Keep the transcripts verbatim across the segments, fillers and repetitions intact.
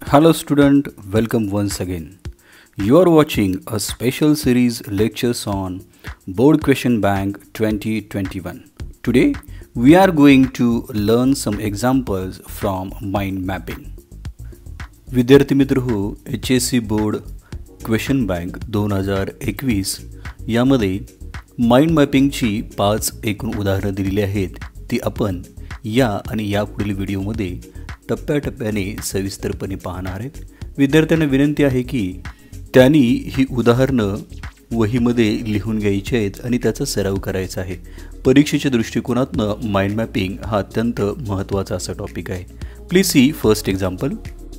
Hello student, welcome once again. You are watching a special series lectures on Board Question Bank twenty twenty-one. Today we are going to learn some examples from mind mapping. विद्यार्थी मित्र हो, H S C board question bank दोन हजार एकवीस यामध्ये mind मॅपिंगची पाच एकूण उदाहरणं दिलेली आहेत. ती आपण या आणि यापुढील व्हिडिओमध्ये टप्प्याटप्प्याने सविस्तरपणे पाहणार आहेत. विद्यार्थ्यांना विनंती आहे की त्यांनी ही उदाहरणं वहीमध्ये लिहून घ्यायची आहेत आणि त्याचा सराव करायचा आहे. परीक्षेच्या दृष्टिकोनातून माइंड मॅपिंग हा अत्यंत महत्त्वाचा असा टॉपिक आहे. Please see first example.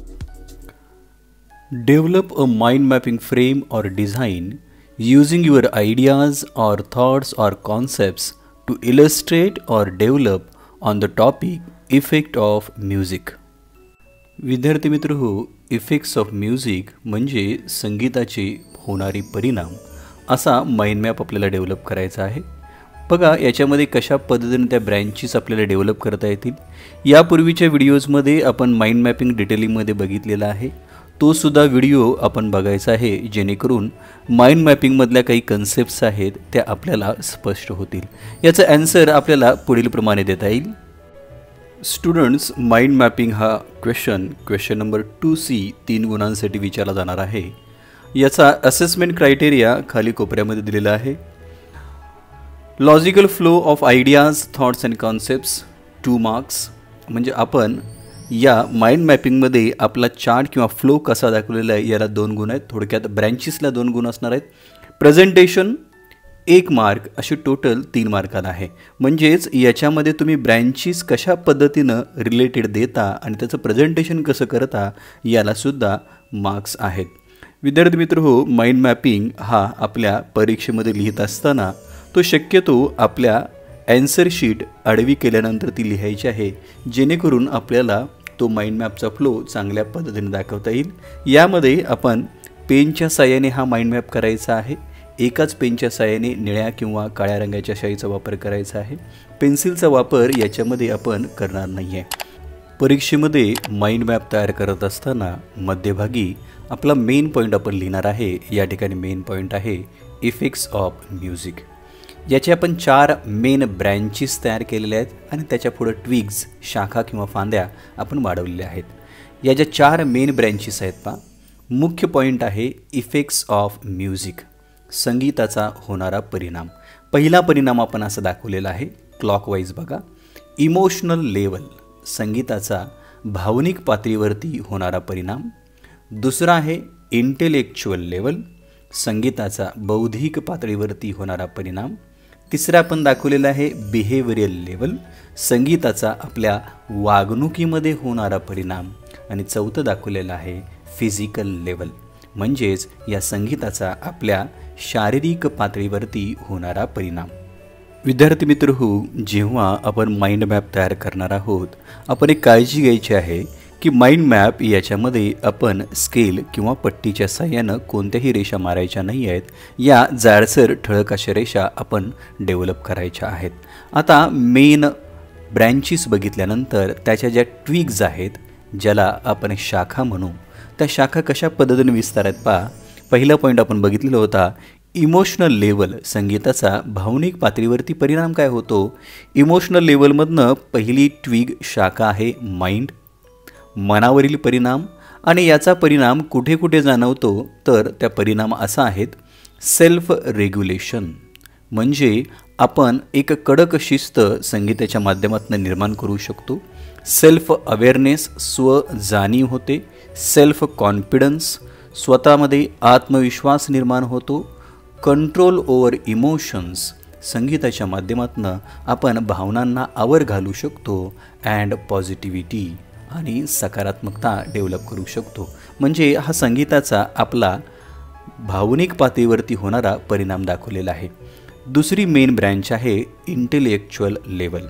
Develop a mind mapping frame or design using your ideas or thoughts or concepts to illustrate or develop on the topic effect of music. विद्यार्थी मित्र हो, effects of music म्हणजे संगीताचे होणारे परिणाम असा mind map आपल्याला develop करायचा आहे. बघा याच्यामध्ये कशा पद्धतीने त्या ब्रँचेस आपल्याला डेव्हलप करता येतील. यापूर्वीच्या व्हिडिओजमध्ये आपण माइंड मॅपिंग डिटेलिंगमध्ये बघितलेला आहे. तो सुद्धा व्हिडिओ आपण बघायचा आहे जेणेकरून माइंड मॅपिंगमधल्या काही कन्सेप्ट्स आहेत त्या आपल्याला स्पष्ट होतील. याचा आन्सर आपल्याला पुढील प्रमाणे देता येईल. स्टुडंट्स, माइंड मॅपिंग हा question question number two C तीन गुणांसाठी विचारला जाणार आहे. याचा असेसमेंट क्रायटेरिया खाली कोपऱ्यामध्ये दिलेला आहे. Logical flow of ideas thoughts and concepts two marks. म्हणजे आपण या माइंड मॅपिंगमध्ये आपला चार्ट किंवा फ्लो कसा दाखवलेला आहे याला दोन गुण आहेत. थोडक्यात ब्रँचेसला दोन गुण असणार आहेत. प्रेझेंटेशन एक मार्क असे टोटल तीन मार्काला आहे. म्हणजेच याच्यामध्ये तुम्ही ब्रँचेस कशा पद्धतीनं रिलेटेड देता आणि त्याचं प्रेझेंटेशन कसं करता यालासुद्धा मार्क्स आहेत. विद्यार्थी मित्र हो, माइंड मॅपिंग हा आपल्या परीक्षेमध्ये लिहित असताना तो शक्यतो आपल्या ॲन्सर शीट आडवी केल्यानंतर ती लिहायची आहे जेणेकरून आपल्याला तो माइंड मॅपचा फ्लो चांगल्या पद्धतीने दाखवता येईल. यामध्ये आपण पेनच्या साहाय्याने हा माइंड मॅप करायचा आहे. एकाच पेनच्या साहाय्याने निळ्या किंवा काळ्या रंगाच्या शाईचा वापर करायचा आहे. पेन्सिलचा वापर याच्यामध्ये आपण करणार नाही आहे. परीक्षेमध्ये माइंड मॅप तयार करत असताना मध्यभागी आपला मेन पॉईंट आपण लिहिणार आहे. या ठिकाणी मेन पॉईंट आहे इफेक्ट्स ऑफ म्युझिक. याचे आपण चार मेन ब्रँचेस तयार केलेल्या आहेत आणि त्याच्या पुढे ट्विग्स शाखा किंवा फांद्या आपण वाढवलेल्या आहेत. या ज्या चार मेन ब्रँचेस आहेत पहा, मुख्य पॉईंट आहे इफेक्ट्स ऑफ म्युझिक, संगीताचा होणारा परिणाम. पहिला परिणाम आपण असा दाखवलेला आहे क्लॉकवाईज बघा. इमोशनल लेवल, संगीताचा भावनिक पातळीवरती होणारा परिणाम. दुसरा आहे इंटेलेक्च्युअल लेवल, संगीताचा बौद्धिक पातळीवरती होणारा परिणाम. तिसरा आपण दाखवलेला आहे बिहेवियरल लेवल, संगीताचा आपल्या वागणुकीमध्ये होणारा परिणाम. आणि चौथं दाखवलेलं आहे फिजिकल लेवल, म्हणजेच या संगीताचा आपल्या शारीरिक पातळीवरती होणारा परिणाम. विद्यार्थी मित्र हो, जेव्हा आपण माइंड मॅप तयार करणार आहोत आपण एक काळजी घ्यायची आहे की माइंड मॅप याच्यामध्ये आपण स्केल किंवा पट्टीच्या साहाय्यानं कोणत्याही रेषा मारायच्या नाही आहेत. या जाडसर ठळक अशा रेषा आपण डेव्हलप करायच्या आहेत. आता मेन ब्रँचेस बघितल्यानंतर त्याच्या ज्या ट्विग्ज आहेत ज्याला आपण शाखा म्हणू, त्या शाखा कशा पद्धतीने विस्तारात पहा. पहिला पॉईंट आपण बघितलेला होता इमोशनल लेवल, संगीताचा भावनिक पातळीवरती परिणाम काय होतो. इमोशनल लेवलमधनं पहिली ट्विग शाखा आहे माइंड, मनावरील परिणाम. आणि याचा परिणाम कुठे कुठे जाणवतो तर त्या परिणाम असा आहेत सेल्फ रेग्युलेशन, म्हणजे आपण एक कडक शिस्त संगीताच्या माध्यमातून निर्माण करू शकतो. सेल्फ अवेअरनेस, स्व जाणीव होते. सेल्फ कॉन्फिडन्स, स्वतःमध्ये आत्मविश्वास निर्माण होतो. कंट्रोल ओव्हर इमोशन्स, संगीताच्या माध्यमातून आपण भावनांना आवर घालू शकतो. अँड पॉझिटिव्हिटी, आणि सकारात्मकता डेव्हलप करू शकतो. म्हणजे हा संगीताचा आपला भावनिक पातळीवरती होणारा परिणाम दाखवलेला आहे. दुसरी मेन ब्रँच आहे इंटेलेक्च्युअल लेवल.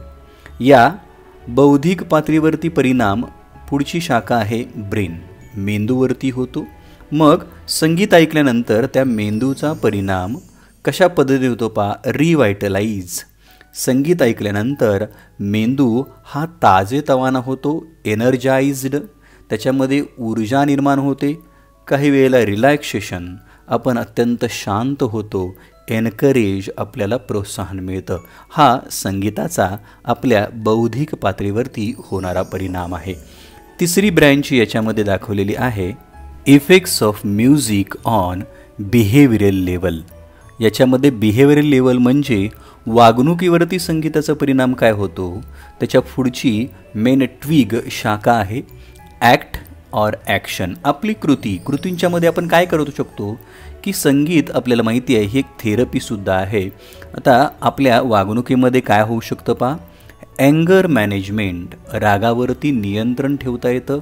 या बौद्धिक पातळीवरती परिणाम पुढची शाखा आहे ब्रेन, मेंदूवरती होतो. मग संगीत ऐकल्यानंतर त्या मेंदूचा परिणाम कशा पद्धतीने होतो पहा, रिवायटलाइज. संगीत ऐकल्यानंतर मेंदू हा ताजेतवाना होतो, एनर्जाइज्ड. त्याच्यामध्ये ऊर्जा निर्माण होते, काही वेळेला रिलॅक्सेशन, आपण अत्यंत शांत होतो, एनकरेज, आपल्याला प्रोत्साहन मिळतं. हा संगीताचा आपल्या बौद्धिक पातळीवरती होणारा परिणाम आहे. तिसरी ब्रँच याच्यामध्ये दाखवलेली आहे effects of music on behavioural level. याच्यामध्ये बिहेवियरल लेवल म्हणजे वागणुकीवरती संगीताचा परिणाम काय होतो, त्याच्या पुढची मेन ट्विग शाखा आहे ॲक्ट ऑर ॲक्शन. आपली कृती, कृतींच्यामध्ये आपण काय करू शकतो की संगीत आपल्याला माहिती आहे ही एक थेरपीसुद्धा आहे. आता आपल्या वागणुकीमध्ये काय होऊ शकतं पहा, अँगर मॅनेजमेंट, रागावरती नियंत्रण ठेवता येतं.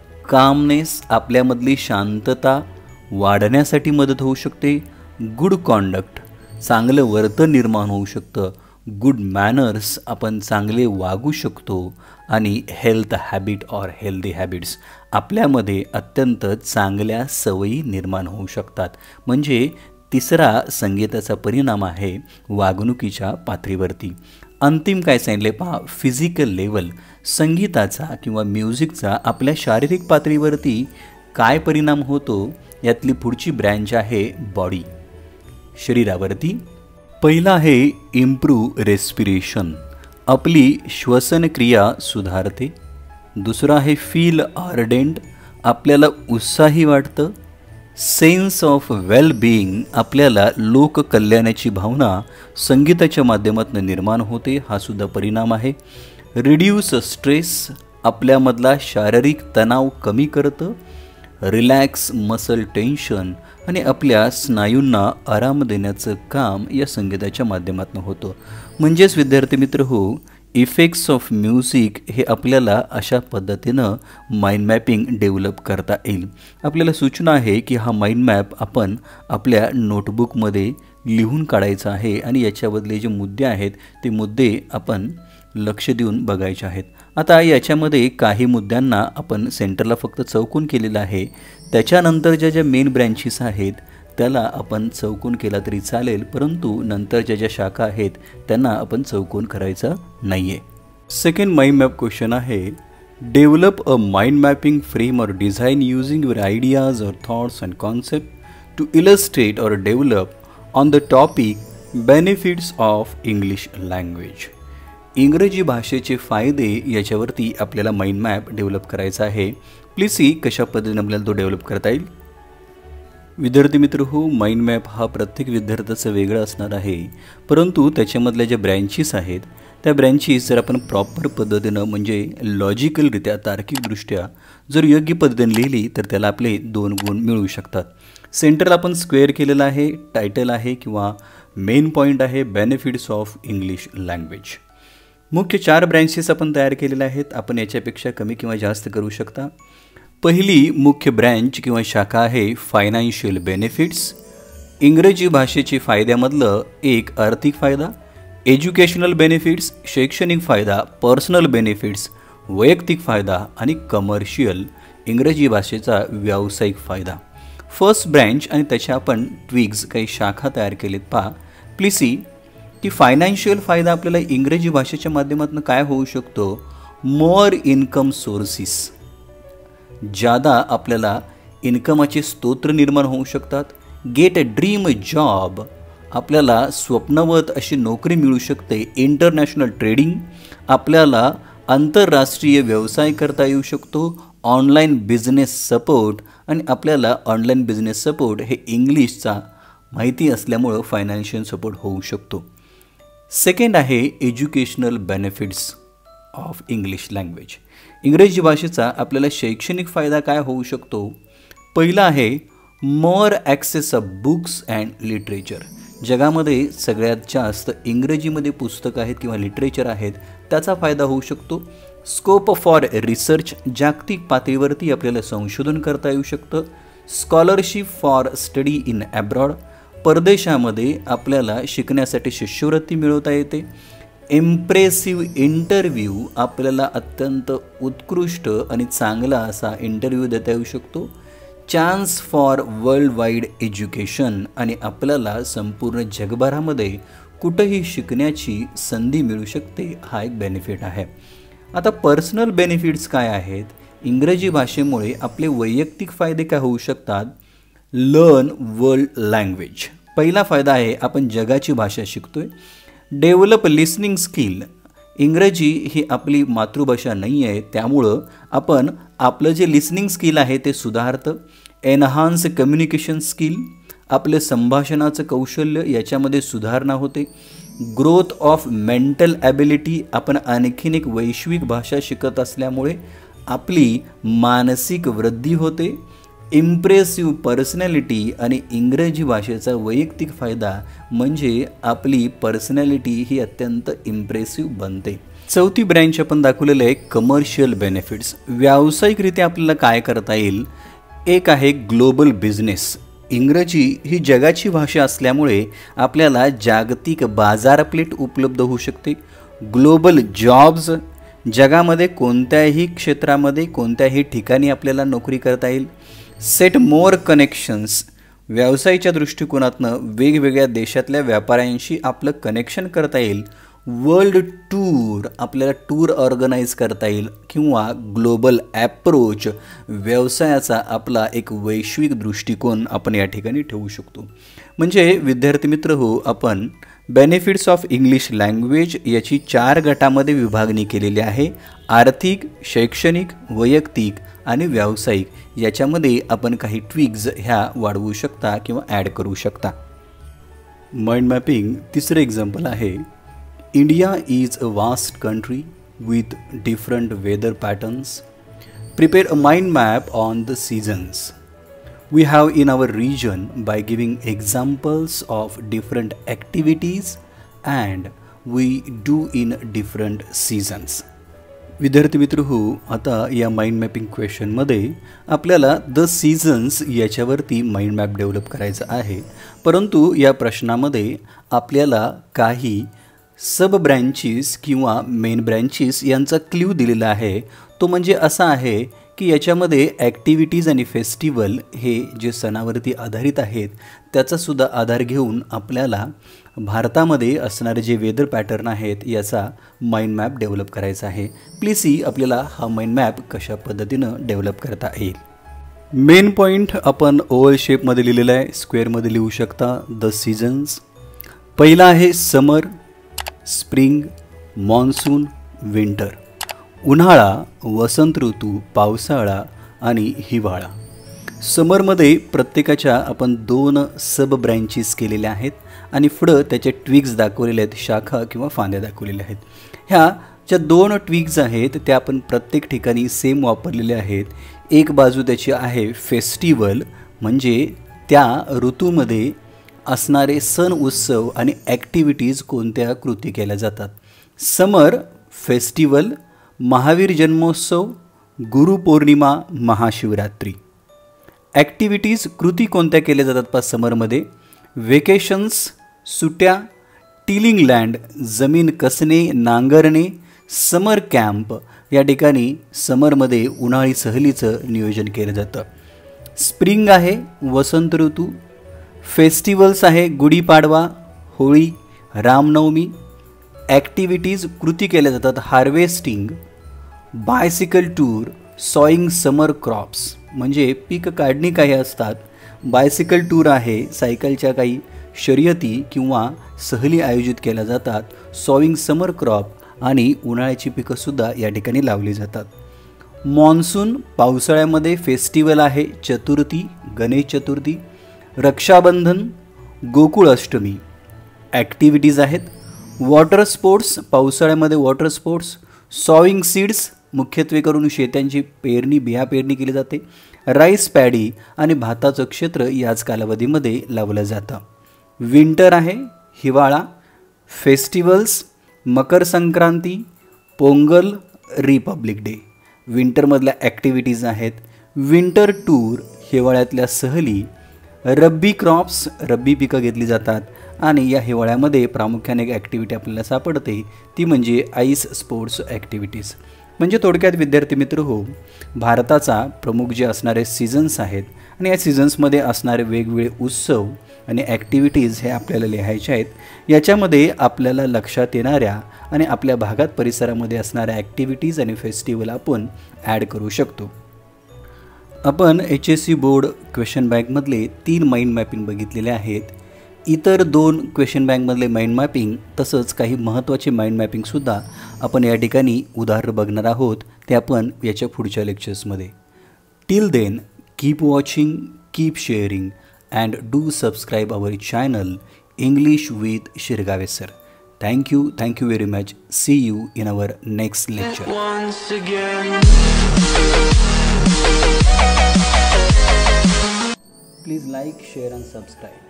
कामनेस, आपल्यामधली शांतता वाढण्यासाठी मदत होऊ शकते. गुड कॉन्डक्ट, चांगलं वर्तन निर्माण होऊ शकतं. गुड मॅनर्स, आपण चांगले वागू शकतो. आणि health habit or healthy habits, आपल्यामध्ये अत्यंत चांगल्या सवयी निर्माण होऊ शकतात. म्हणजे तिसरा संगीताचा परिणाम आहे वागणुकीच्या पातळीवरती. अंतिम काय सांगितले पहा, फिजिकल लेवल, संगीताचा किंवा म्युझिकचा आपल्या शारीरिक पातळीवरती काय परिणाम होतो, यातली पुढची ब्रँच आहे बॉडी, शरीरावरती. पहिला आहे इम्प्रूव्ह रेस्पिरेशन, आपली श्वसनक्रिया सुधारते. दुसरा आहे फील आर्डेंट, आपल्याला उत्साही वाटतं. सेन्स ऑफ वेल बिईंग, आपल्याला लोककल्याणाची भावना संगीताच्या माध्यमातून निर्माण होते, हा सुद्धा परिणाम आहे. रिड्यूस स्ट्रेस, आपल्यामधला शारीरिक तणाव कमी करतं. रिलॅक्स मसल टेन्शन, आणि आपल्या स्नायूंना आराम देण्याचं काम या संगीताच्या माध्यमातून होतं. म्हणजेच विद्यार्थी मित्र हो, इफेक्ट्स ऑफ म्युझिक हे आपल्याला अशा पद्धतीनं माइंड मॅपिंग डेव्हलप करता येईल. आपल्याला सूचना आहे की हा माइंड मॅप आपण आपल्या नोटबुकमध्ये लिहून काढायचा आहे आणि याच्याबदले जे मुद्दे आहेत ते मुद्दे आपण लक्ष देऊन बघायचे आहेत. आता याच्यामध्ये काही मुद्द्यांना आपण सेंटरला फक्त चौकोन केलेलं आहे, त्याच्यानंतर ज्या ज्या मेन ब्रँचेस आहेत त्याला आपण चौकोन केला तरी चालेल, परंतु नंतरच्या ज्या शाखा आहेत त्यांना आपण चौकोन करायचा नाही आहे. सेकंड माइंड मॅप क्वेश्चन आहे, develop a mind mapping frame or design using your ideas or thoughts and concept to illustrate or develop on the topic benefits of English language. इंग्रजी भाषेचे फायदे याच्यावरती आपल्याला माइंड मॅप डेव्हलप करायचा आहे. Please C कशा पद्धतीने आपल्याला तो डेव्हलप करता येईल. विद्यार्थी मित्र हो, माइंड मॅप हा प्रत्येक विद्यार्थ्याचं वेगळं असणार आहे, परंतु त्याच्यामधल्या ज्या ब्रँचेस आहेत त्या ब्रँचेस जर आपण प्रॉपर पद्धतीनं म्हणजे लॉजिकलरित्या तार्किकदृष्ट्या जर योग्य पद्धतीने लिहिली तर त्याला आपले दोन गुण मिळू शकतात. सेंटरला आपण स्क्वेअर केलेला आहे, टायटल आहे किंवा मेन पॉईंट आहे बेनिफिट्स ऑफ इंग्लिश लँग्वेज. मुख्य चार ब्रँचेस आपण तयार केलेल्या आहेत, आपण याच्यापेक्षा कमी किंवा जास्त करू शकता. पहिली मुख्य ब्रँच किंवा शाखा आहे फायनान्शियल बेनिफिट्स. इंग्रजी भाषेचे फायद्यामधलं एक आर्थिक फायदा, एज्युकेशनल बेनिफिट्स शैक्षणिक फायदा, पर्सनल बेनिफिट्स वैयक्तिक फायदा आणि कमर्शियल इंग्रजी भाषेचा व्यावसायिक फायदा. फर्स्ट ब्रँच आणि त्याच्या आपण ट्विग्स काही शाखा तयार केलेत पहा. प्लीज सी की फायनान्शियल फायदा आपल्याला इंग्रजी भाषेच्या माध्यमातून काय होऊ शकतो, मोर इन्कम सोर्सेस, ज्यादा आपल्याला इन्कमाचे स्तोत्र निर्माण होऊ शकतात. गेट अ ड्रीम जॉब, आपल्याला स्वप्नवत अशी नोकरी मिळू शकते. इंटरनॅशनल ट्रेडिंग, आपल्याला आंतरराष्ट्रीय व्यवसाय करता येऊ शकतो. ऑनलाईन बिझनेस सपोर्ट, आणि आपल्याला ऑनलाईन बिझनेस सपोर्ट हे इंग्लिशचा माहिती असल्यामुळं फायनान्शियल सपोर्ट होऊ शकतो. सेकंड आहे educational benefits of English language. इंग्रजी भाषेचा आपल्याला शैक्षणिक फायदा काय होऊ शकतो. पहिला आहे more access of books and literature. जगामध्ये सगळ्यात जास्त इंग्रजीमध्ये पुस्तकं आहेत किंवा लिटरेचर आहेत त्याचा फायदा होऊ शकतो. स्कोप फॉर रिसर्च, जागतिक पातळीवरती आपल्याला संशोधन करता येऊ शकतं. Scholarship for study in abroad, परदेशामध्ये आपल्याला शिकण्यासाठी शिष्यवृत्ती मिळवता येते. इम्प्रेसिव्ह इंटरव्ह्यू, आपल्याला अत्यंत उत्कृष्ट आणि चांगला असा इंटरव्ह्यू देता येऊ शकतो. Chance for world wide education, आणि आपल्याला संपूर्ण जगभरामध्ये कुठंही शिकण्याची संधी मिळू शकते, हा एक बेनिफिट आहे. आता पर्सनल बेनिफिट्स काय आहेत. इंग्रजी भाषेमुळे आपले वैयक्तिक फायदे काय होऊ शकतात? Learn world language. पहिला फायदा आहे आपण जगाची भाषा शिकतोय. Develop listening skill. इंग्रजी ही आपली मातृभाषा नाही आहे, त्यामुळं आपण आपलं जे लिसनिंग स्किल आहे ते सुधारतं. Enhance communication skill. आपलं संभाषणाचं कौशल्य याच्यामध्ये सुधारणा होते. Growth of mental ability. आपण आणखीन एक वैश्विक भाषा शिकत असल्यामुळे आपली मानसिक वृद्धी होते. Impressive personality. आणि इंग्रजी भाषेचा वैयक्तिक फायदा म्हणजे आपली पर्सनॅलिटी ही अत्यंत इम्प्रेसिव्ह बनते. चौथी ब्रँच आपण दाखवलेलं आहे कमर्शियल बेनिफिट्स. व्यावसायिकरित्या आपल्याला काय करता येईल? एक आहे ग्लोबल बिझनेस. इंग्रजी ही जगाची भाषा असल्यामुळे आपल्याला जागतिक बाजारपेठ उपलब्ध होऊ शकते. Global jobs. जगामध्ये कोणत्याही क्षेत्रामध्ये कोणत्याही ठिकाणी आपल्याला नोकरी करता येईल. Set more connections. व्यवसायाच्या दृष्टिकोनातनं वेगवेगळ्या देशातल्या व्यापाऱ्यांशी आपलं कनेक्शन करता येईल. World tour. आपल्याला टूर ऑर्गनाईज करता येईल. किंवा ग्लोबल ॲप्रोच. व्यवसायाचा आपला एक वैश्विक दृष्टिकोन आपण या ठिकाणी ठेवू शकतो. म्हणजे विद्यार्थी मित्र हो, आपण बेनिफिट्स ऑफ इंग्लिश लँग्वेज याची चार गटामध्ये विभागणी केलेली आहे. आर्थिक, शैक्षणिक, वैयक्तिक आणि व्यावसायिक. याच्यामध्ये आपण काही ट्विक्स ह्या वाढवू शकता किंवा ॲड करू शकता. माइंड मॅपिंग तिसरं एक्झाम्पल आहे. India is a vast country with different weather patterns. Prepare a mind map on the seasons we have in our region by giving examples of different activities and we do in different seasons. विद्यार्थी मित्र हो, आता या mind mapping क्वेश्चनमध्ये आपल्याला the seasons याच्यावरती mind map develop करायचा आहे. परंतु या प्रश्नामध्ये आपल्याला काही सब ब्रँचेस किंवा मेन ब्रँचेस यांचा क्ल्यू दिलेला आहे. तो म्हणजे असा आहे की याच्यामध्ये ॲक्टिव्हिटीज आणि फेस्टिवल हे जे सणावरती आधारित आहेत त्याचासुद्धा आधार घेऊन आपल्याला भारतामध्ये असणारे जे वेदर पॅटर्न आहेत याचा माइंड मॅप डेव्हलप करायचा आहे. प्लीज सी आपल्याला हा माइंड मॅप कशा पद्धतीनं डेव्हलप करता येईल. मेन पॉईंट आपण ओव्हल शेपमध्ये लिहिलेला आहे, स्क्वेअरमध्ये लिहू शकता. The seasons. पहिला आहे समर, स्प्रिंग, मॉन्सून, विंटर. उन्हाळा, वसंत ऋतू, पावसाळा आणि हिवाळा. समरमध्ये प्रत्येकाच्या आपण दोन सब ब्रँचेस केलेल्या आहेत आणि पुढं त्याचे ट्विक्स दाखवलेले आहेत, शाखा किंवा फांद्या दाखवलेल्या आहेत. ह्या ज्या दोन ट्विक्स आहेत त्या आपण प्रत्येक ठिकाणी सेम वापरलेल्या आहेत. एक बाजू त्याची आहे फेस्टिवल, म्हणजे त्या ऋतूमध्ये असणारे सण उत्सव आणि ॲक्टिव्हिटीज कोणत्या कृती केल्या जातात. समर फेस्टिवल, महावीर जन्मोत्सव, गुरुपौर्णिमा, महाशिवरात्री. ॲक्टिव्हिटीज कृती कोणत्या केल्या जातात पा समरमध्ये? वेकेशन्स सुट्या, टिलिंग लँड जमीन कसणे नांगरणे, समर कॅम्प या ठिकाणी समरमध्ये उन्हाळी सहलीचं नियोजन केलं जातं. स्प्रिंग आहे वसंत ऋतू. फेस्टिवल्स आहे गुढीपाडवा, होळी, रामनवमी. ॲक्टिव्हिटीज कृती केल्या जातात harvesting, bicycle tour, sowing summer crops म्हणजे पीक काढणी काही असतात. बायसिकल टूर आहे, सायकलच्या काही शर्यती किंवा सहली आयोजित केल्या जातात. सॉईंग समर क्रॉप आणि उन्हाळ्याची पिकंसुद्धा या ठिकाणी लावली जातात. मॉन्सून पावसाळ्यामध्ये फेस्टिवल आहे, चतुर्थी, गणेश चतुर्थी, रक्षाबंधन, गोकुळ अष्टमी. ॲक्टिव्हिटीज आहेत वॉटर स्पोर्ट्स, पावसाळ्यामध्ये वॉटर स्पोर्ट्स, सॉईंग सीड्स मुख्यत्वे करून शेत्यांची पेरणी बिया पेरणी केली जाते. राईस पॅडी आणि भाताचं क्षेत्र याच कालावधीमध्ये लावलं जातं. विंटर आहे हिवाळा. Festivals Makar Sankranti, Pongal, republic day. विंटरमधल्या ॲक्टिव्हिटीज आहेत विंटर टूर, हिवाळ्यातल्या सहली, रब्बी क्रॉप्स रब्बी पिकं घेतली जातात आणि या हिवाळ्यामध्ये प्रामुख्याने एक ॲक्टिव्हिटी आपल्याला सापडते ती म्हणजे आईस स्पोर्ट्स ॲक्टिव्हिटीज. म्हणजे थोडक्यात विद्यार्थी मित्र हो, भारताचा प्रमुख जे असणारे सीझन्स आहेत आणि या सीझन्समध्ये असणारे वेगवेगळे उत्सव आणि ॲक्टिव्हिटीज हे आपल्याला लिहायचे आहेत. याच्यामध्ये आपल्याला लक्षात येणाऱ्या आणि आपल्या भागात परिसरामध्ये असणाऱ्या ॲक्टिव्हिटीज आणि फेस्टिवल आपण ॲड करू शकतो. आपण H S C board question बँकमधले तीन माइंड मॅपिंग बघितलेले आहेत. इतर दोन क्वेश्चन बँकमधले माइंड मॅपिंग तसंच काही महत्त्वाचे माइंड मॅपिंगसुद्धा आपण या ठिकाणी उदाहरण बघणार आहोत. ते आपण याच्या पुढच्या लेक्चर्समध्ये. Till then keep watching, keep sharing and do subscribe our channel English with Shirgave sir. Thank you, thank you very much. See you in our next lecture. Once again. Please like, share and subscribe.